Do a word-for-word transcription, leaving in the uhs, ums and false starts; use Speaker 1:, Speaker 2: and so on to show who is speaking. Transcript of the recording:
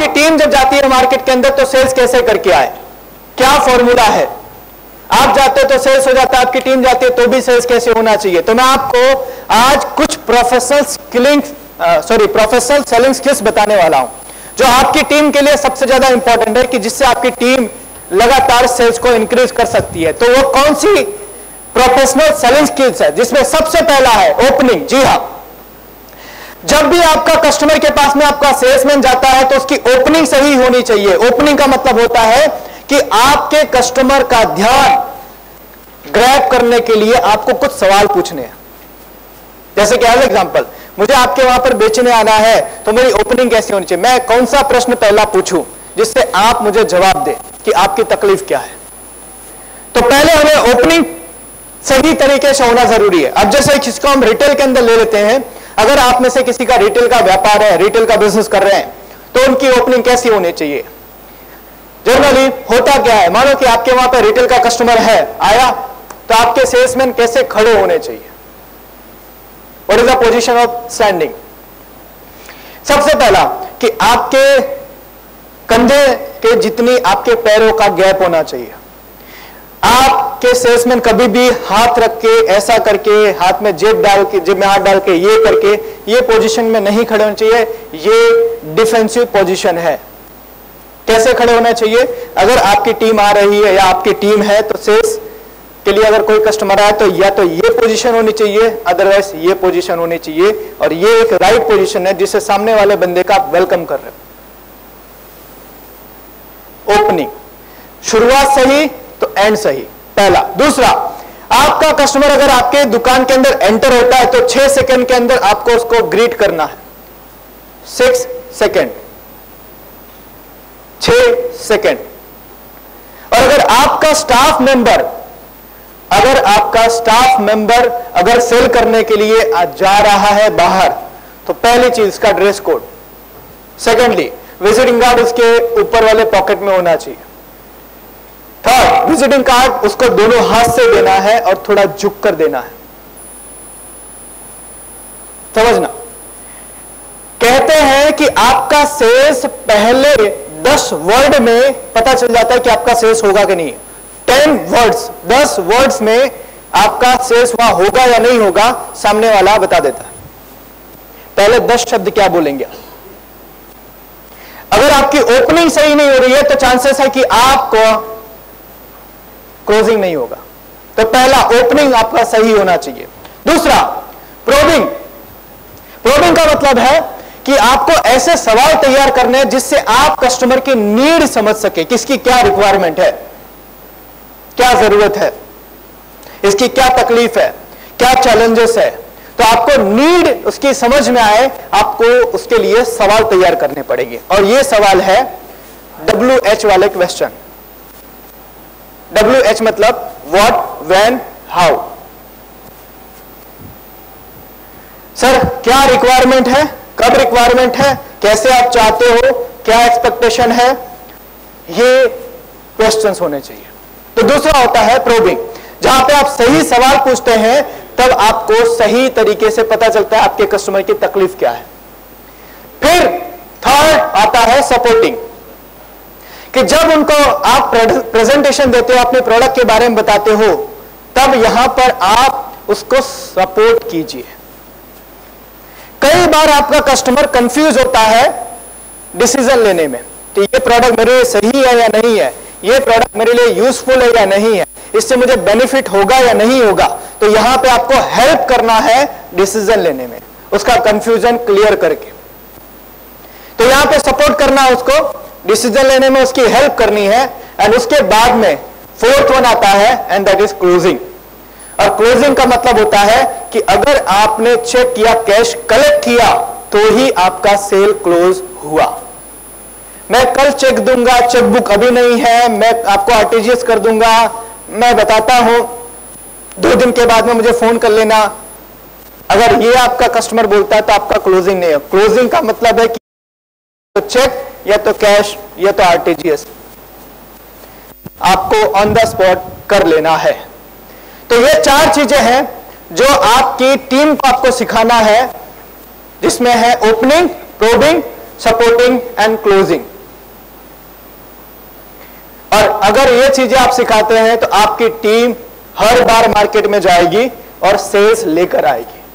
Speaker 1: आपकी टीम जब जाती है मार्केट के अंदर तो सेल्स कैसे करके आए, क्या फॉर्मूला है? आप जाते हो तो सेल्स हो जाता है, आपकी टीम जाती है तो भी सेल्स कैसे होना चाहिए? तो मैं आपको आज कुछ professional skilling sorry professional selling skills बताने वाला हूं जो आपकी टीम के लिए सबसे ज्यादा इंपॉर्टेंट है कि जिससे आपकी टीम लगातार सेल्स को इंक्रीज कर सकती है। तो वो कौन सी प्रोफेशनल सेलिंग स्किल्स है? जिसमें सबसे पहला है ओपनिंग। जी हां, जब भी आपका कस्टमर के पास में आपका सेल्समैन जाता है तो उसकी ओपनिंग सही होनी चाहिए। ओपनिंग का मतलब होता है कि आपके कस्टमर का ध्यान ग्रैब करने के लिए आपको कुछ सवाल पूछने हैं। जैसे कि एज एग्जांपल, मुझे आपके वहां पर बेचने आना है तो मेरी ओपनिंग कैसी होनी चाहिए? मैं कौन सा प्रश्न पहला पूछूं जिससे आप मुझे जवाब दें कि आपकी तकलीफ क्या है? तो पहले हमें ओपनिंग सही तरीके से होना जरूरी है। अब जैसे किसको हम रिटेल के अंदर ले लेते हैं, अगर आप में से किसी का रिटेल का व्यापार है, रिटेल का बिजनेस कर रहे हैं, तो उनकी ओपनिंग कैसी होनी चाहिए? जनरली होता क्या है, मानो कि आपके वहां पर रिटेल का कस्टमर है आया, तो आपके सेल्समैन कैसे खड़े होने चाहिए? What is the position of standing? सबसे पहला कि आपके कंधे के जितनी आपके पैरों का गैप होना चाहिए। आपके सेल्समैन कभी भी हाथ रख के, ऐसा करके, हाथ में जेब डाल के, जेब में हाथ डाल के, ये करके, ये पोजीशन में नहीं खड़े होने चाहिए। ये डिफेंसिव पोजीशन है। कैसे खड़े होना चाहिए? अगर आपकी टीम आ रही है या आपकी टीम है तो सेल्स के लिए अगर कोई कस्टमर आए तो या तो ये पोजीशन होनी चाहिए, अदरवाइज ये पोजीशन होनी चाहिए, और ये एक राइट पोजीशन है जिससे सामने वाले बंदे का आप वेलकम कर रहे हो। ओपनिंग, शुरुआत सही तो एंड सही, पहला। दूसरा, आपका कस्टमर अगर आपके दुकान के अंदर एंटर होता है तो छह सेकंड के अंदर आपको उसको ग्रीट करना है। सिक्स सेकंड, छह सेकंड। और अगर आपका स्टाफ मेंबर अगर आपका स्टाफ मेंबर अगर सेल करने के लिए जा रहा है बाहर, तो पहली चीज का dress code. Secondly, visiting card उसके ऊपर वाले पॉकेट में होना चाहिए। थर्ड, विजिटिंग कार्ड उसको दोनों हाथ से देना है और थोड़ा झुक कर देना है। समझना, कहते हैं कि आपका सेल्स पहले दस वर्ड में पता चल जाता है कि आपका सेल्स होगा कि नहीं। टेन वर्ड्स, दस वर्ड्स में आपका सेल्स वहां होगा या नहीं होगा, सामने वाला बता देता है। पहले दस शब्द क्या बोलेंगे। अगर आपकी ओपनिंग सही नहीं हो रही है तो चांसेस है कि आपको क्लोजिंग नहीं होगा। तो पहला, ओपनिंग आपका सही होना चाहिए। दूसरा, प्रोबिंग। प्रोबिंग का मतलब है कि आपको ऐसे सवाल तैयार करने हैं जिससे आप कस्टमर की नीड समझ सके, किसकी क्या रिक्वायरमेंट है, क्या जरूरत है, इसकी क्या तकलीफ है, क्या चैलेंजेस है। तो आपको नीड उसकी समझ में आए, आपको उसके लिए सवाल तैयार करने पड़ेंगे। और ये सवाल है डब्ल्यू एच वाले क्वेश्चन। डब्ल्यू एच मतलब व्हाट, व्हेन, हाउ। सर क्या रिक्वायरमेंट है, कब रिक्वायरमेंट है, कैसे आप चाहते हो, क्या एक्सपेक्टेशन है, ये क्वेश्चंस होने चाहिए। तो दूसरा होता है प्रोबिंग, जहां पे आप सही सवाल पूछते हैं तब आपको सही तरीके से पता चलता है आपके कस्टमर की तकलीफ क्या है। फिर थर्ड आता है सपोर्टिंग, कि जब उनको आप प्रेजेंटेशन देते हो, अपने प्रोडक्ट के बारे में बताते हो, तब यहां पर आप उसको सपोर्ट कीजिए। कई बार आपका कस्टमर कंफ्यूज होता है डिसीजन लेने में कि ये प्रोडक्ट मेरे लिए सही है या नहीं है, ये प्रोडक्ट मेरे लिए यूजफुल है या नहीं है, इससे मुझे बेनिफिट होगा या नहीं होगा। तो यहां पे आपको हेल्प करना है डिसीजन लेने में, उसका कंफ्यूजन क्लियर करके। तो यहां पे सपोर्ट करना है उसको, डिसीजन लेने में उसकी हेल्प करनी है। एंड उसके बाद में फोर्थ वन आता है एंड दैट इज क्लोजिंग। और क्लोजिंग का मतलब होता है कि अगर आपने चेक या कैश कलेक्ट किया तो ही आपका सेल क्लोज हुआ। मैं कल चेक दूंगा, चेकबुक अभी नहीं है, मैं आपको आरटीजीएस कर दूंगा, मैं बताता हूं, दो दिन के बाद में मुझे फोन कर लेना, अगर ये आपका कस्टमर बोलता है तो आपका क्लोजिंग नहीं है। क्लोजिंग का मतलब है कि तो चेक या तो कैश या तो आरटीजीएस आपको ऑन द स्पॉट कर लेना है। तो ये चार चीजें हैं जो आपकी टीम को आपको सिखाना है, जिसमें है opening, probing, supporting and closing. अगर ये चीजें आप सिखाते हैं तो आपकी टीम हर बार मार्केट में जाएगी और सेल्स लेकर आएगी।